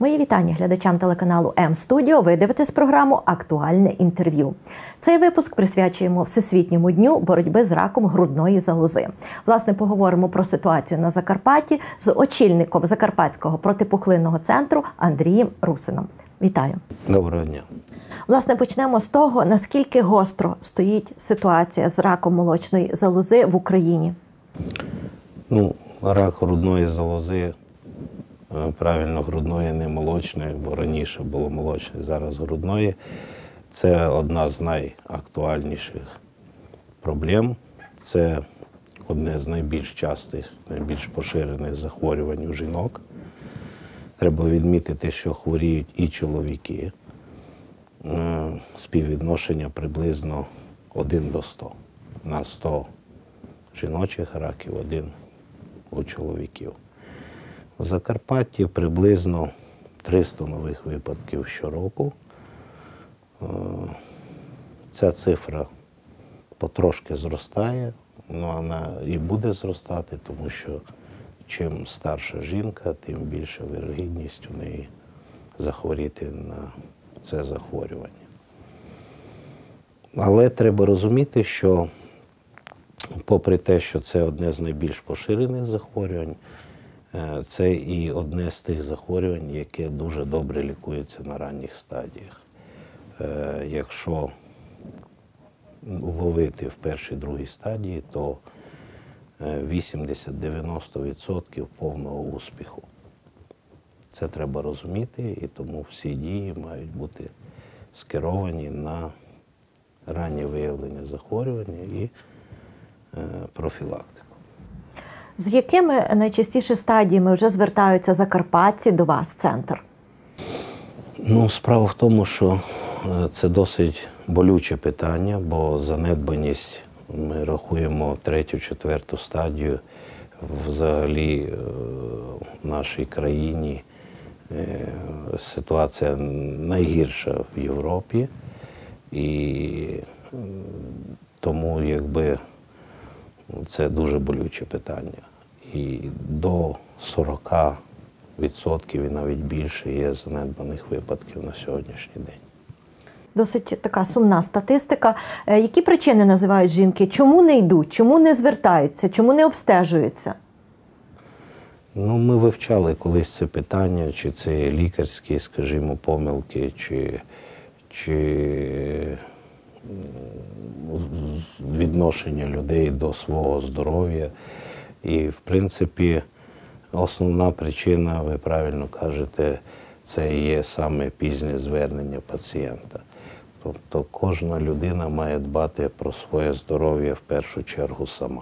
Мої вітання глядачам телеканалу М-студіо. Ви дивитесь програму «Актуальне інтерв'ю». Цей випуск присвячуємо Всесвітньому дню боротьби з раком грудної залози. Власне, поговоримо про ситуацію на Закарпатті з очільником Закарпатського протипухлинного центру Андрієм Русином. Вітаю. Доброго дня. Власне, почнемо з того, наскільки гостро стоїть ситуація з раком молочної залози в Україні. Рак грудної залози, правильно, грудної, не молочної, бо раніше було молочної, зараз грудної. Це одна з найактуальніших проблем. Це одне з найбільш частих, найбільш поширених захворювань у жінок. Треба відмітити, що хворіють і чоловіки. Співвідношення приблизно 1 до 100. На 100 жіночих раків 1 у чоловіків. В Закарпатті приблизно 300 нових випадків щороку. Ця цифра потрошки зростає, вона і буде зростати, тому що чим старша жінка, тим більша вірогідність у неї захворіти на це захворювання. Але треба розуміти, що попри те, що це одне з найбільш поширених захворювань, це і одне з тих захворювань, яке дуже добре лікується на ранніх стадіях. Якщо ловити в першій, другій стадії, то 80-90% повного успіху. Це треба розуміти, і тому всі дії мають бути скеровані на раннє виявлення захворювання і профілактику. З якими найчастіше стадіями вже звертаються закарпатці до вас, центр? Справа в тому, що це досить болюче питання, бо занедбаність, ми рахуємо 3-4 стадію взагалі в нашій країні. Ситуація найгірша в Європі, і тому це дуже болюче питання. І до 40% і навіть більше є занедбаних випадків на сьогоднішній день. Досить така сумна статистика. Які причини називають жінки? Чому не йдуть? Чому не звертаються? Чому не обстежуються? Ми вивчали колись це питання, чи це є лікарські, скажімо, помилки, чи відношення людей до свого здоров'я. І, в принципі, основна причина, ви правильно кажете, це є саме пізнє звернення пацієнта. Тобто кожна людина має дбати про своє здоров'я в першу чергу сама.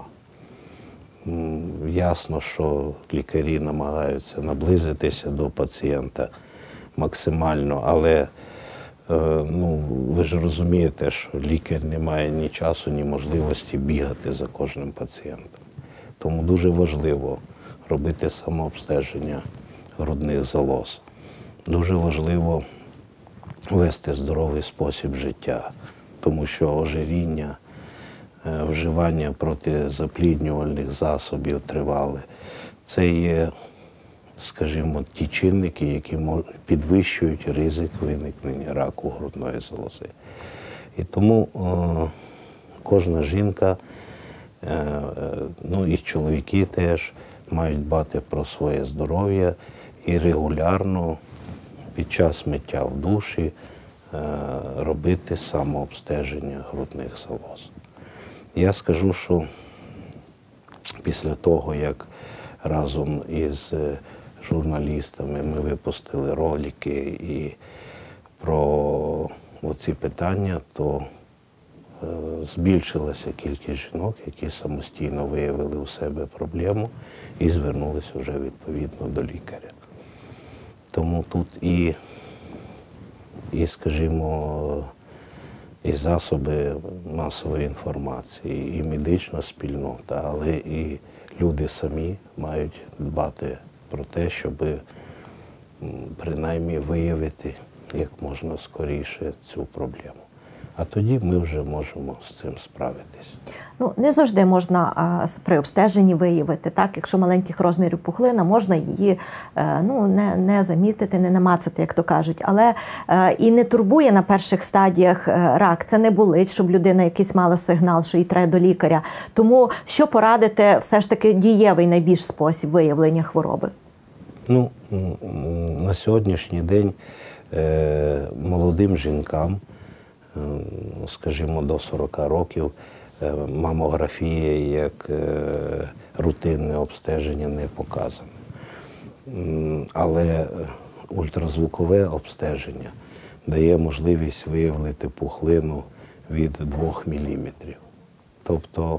Ясно, що лікарі намагаються наблизитися до пацієнта максимально, але ви ж розумієте, що лікар не має ні часу, ні можливості бігати за кожним пацієнтом. Тому дуже важливо робити самообстеження грудних залоз. Дуже важливо вести здоровий спосіб життя, тому що ожиріння, вживання протизапліднювальних засобів тривале – це є, скажімо, ті чинники, які підвищують ризик виникнення раку грудної залози. І тому кожна жінка, і чоловіки теж, мають дбати про своє здоров'я і регулярно під час миття в душі робити самообстеження грудних залоз. Я скажу, що після того, як разом із журналістами ми випустили ролики і про оці питання, то збільшилася кількість жінок, які самостійно виявили у себе проблему і звернулися вже відповідно до лікаря. Тому тут скажімо, і засоби масової інформації, і медична спільнота, але і люди самі мають дбати про те, щоб принаймні виявити як можна скоріше цю проблему. А тоді ми вже можемо з цим справитись. Ну, не завжди можна при обстеженні виявити, так? Якщо маленьких розмірів пухлина, можна її не замітити, не намацати, як то кажуть. Але і не турбує на перших стадіях рак. Це не болить, щоб людина якийсь мала сигнал, що їй треба до лікаря. Тому що порадите все ж таки дієвий найбільш спосіб виявлення хвороби? Ну, на сьогоднішній день молодим жінкам, скажімо, до 40 років, мамографія як рутинне обстеження не показана. Але ультразвукове обстеження дає можливість виявити пухлину від 2 мм. Тобто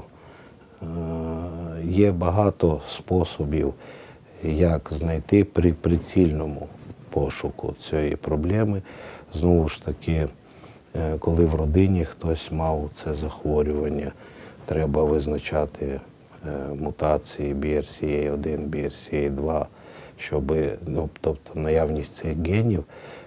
є багато способів, як знайти при прицільному пошуку цієї проблеми. Знову ж таки, коли в родині хтось мав це захворювання, треба визначати мутації BRCA1, BRCA2, щоб, тобто наявність цих генів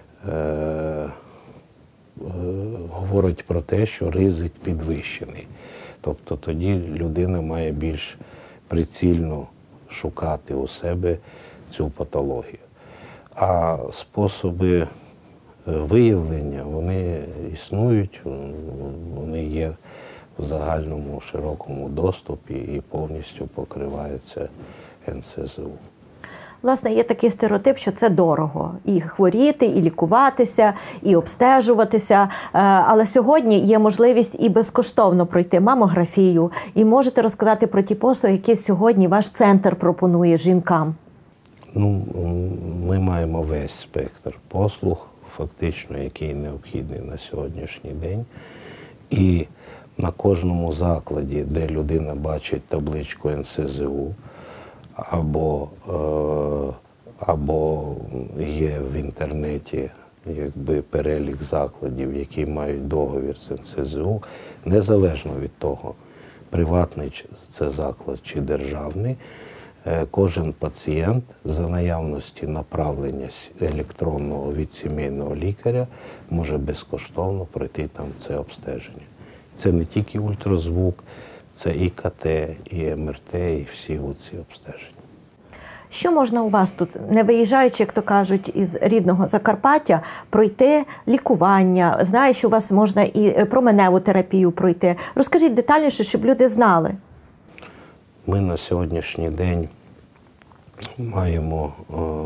говорить про те, що ризик підвищений. Тобто тоді людина має більш прицільно шукати у себе цю патологію. А способи виявлення, вони існують, вони є в загальному широкому доступі і повністю покриваються НСЗУ. Власне, є такий стереотип, що це дорого. І хворіти, і лікуватися, і обстежуватися. Але сьогодні є можливість і безкоштовно пройти мамографію. І можете розказати про ті послуги, які сьогодні ваш центр пропонує жінкам? Ну, ми маємо весь спектр послуг, фактично, який необхідний на сьогоднішній день. І на кожному закладі, де людина бачить табличку НСЗУ, або є в інтернеті перелік закладів, які мають договір з НСЗУ, незалежно від того, приватний це заклад чи державний, кожен пацієнт за наявності направлення електронного від сімейного лікаря може безкоштовно пройти там це обстеження. Це не тільки ультразвук, це і КТ, і МРТ, і всі ці обстеження. Що можна у вас тут, не виїжджаючи, як то кажуть, із рідного Закарпаття, пройти лікування? Знаю, що у вас можна і променеву терапію пройти. Розкажіть детальніше, щоб люди знали. Ми на сьогоднішній день маємо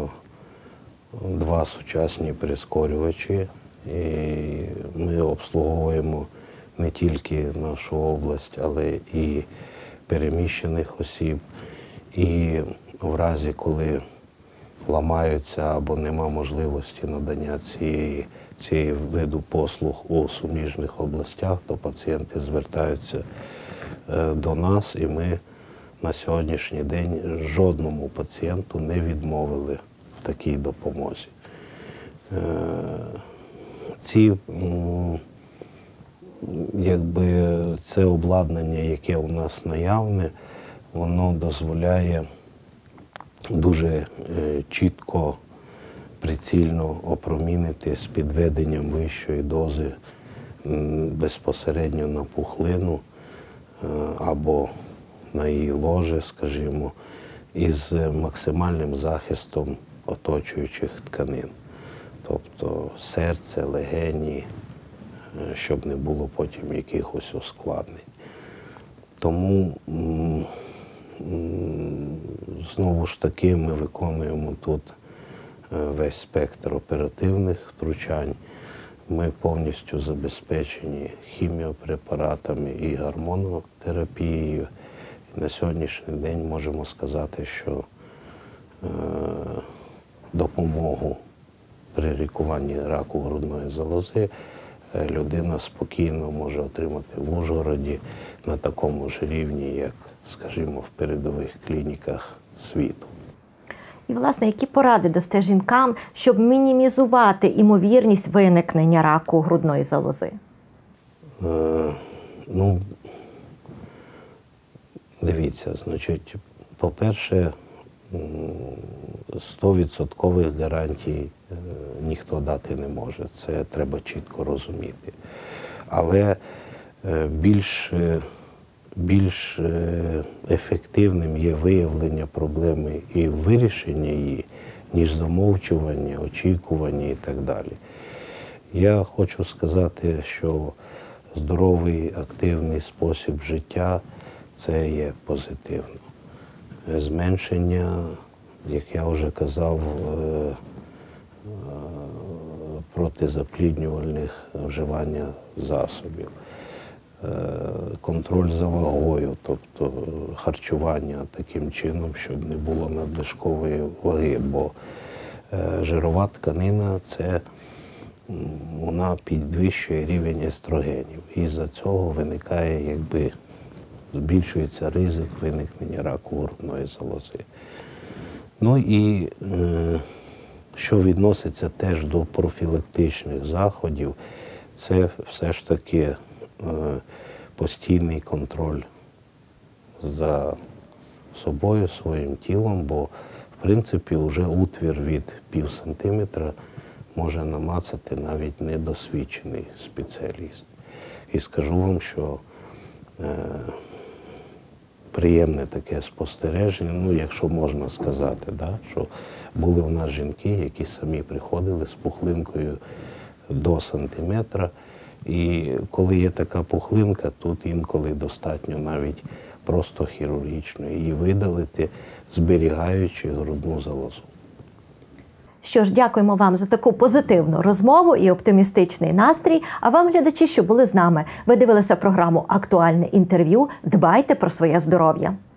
2 сучасні прискорювачі, і ми обслуговуємо не тільки нашу область, але і переміщених осіб. І в разі, коли ламаються або нема можливості надання цієї виду послуг у суміжних областях, то пацієнти звертаються до нас, і ми на сьогоднішній день жодному пацієнту не відмовили в такій допомозі. Це обладнання, яке у нас наявне, воно дозволяє дуже чітко, прицільно опромінити з підведенням вищої дози безпосередньо на пухлину або на її ложе, скажімо, із максимальним захистом оточуючих тканин. Тобто серце, легені, щоб не було потім якихось ускладнень. Тому, знову ж таки, ми виконуємо тут весь спектр оперативних втручань. Ми повністю забезпечені хіміопрепаратами і гормонотерапією. І на сьогоднішній день можемо сказати, що допомогу при лікуванні раку грудної залози людина спокійно може отримати в Ужгороді на такому ж рівні, як, скажімо, в передових клініках світу. І, власне, які поради дасте жінкам, щоб мінімізувати ймовірність виникнення раку грудної залози? Дивіться, значить, по-перше, 100% гарантій ніхто дати не може. Це треба чітко розуміти. Але більш більш ефективним є виявлення проблеми і вирішення її, ніж замовчування, очікування і так далі. Я хочу сказати, що здоровий, активний спосіб життя – це є позитивно. Зменшення, як я вже казав, протизапліднювальних вживання засобів, контроль за вагою, тобто харчування таким чином, щоб не було надлишкової ваги, бо жирова тканина – це вона підвищує рівень естрогенів. І з-за цього виникає, збільшується ризик виникнення раку грудної залози. Ну і що відноситься теж до профілактичних заходів, це все ж таки постійний контроль за собою, своїм тілом, бо, в принципі, вже утвір від пів сантиметра може намацати навіть недосвідчений спеціаліст. І скажу вам, що приємне таке спостереження, якщо можна сказати, що були в нас жінки, які самі приходили з пухлинкою до сантиметра. І коли є така пухлинка, тут інколи достатньо навіть просто хірургічно її видалити, зберігаючи грудну залозу. Що ж, дякуємо вам за таку позитивну розмову і оптимістичний настрій. А вам, глядачі, що були з нами. Ви дивилися програму «Актуальне інтерв'ю». Дбайте про своє здоров'я.